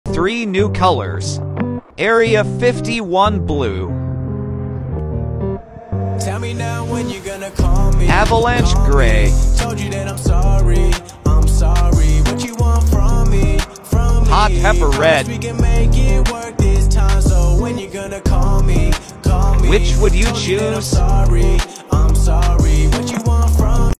3 new colors. Area 51 blue. Tell me now when you're gonna call me. Avalanche gray. Told you that I'm sorry. What you want from me? Hot pepper red. We can make it work this time. So when you're gonna call me? Which would you choose? I'm sorry.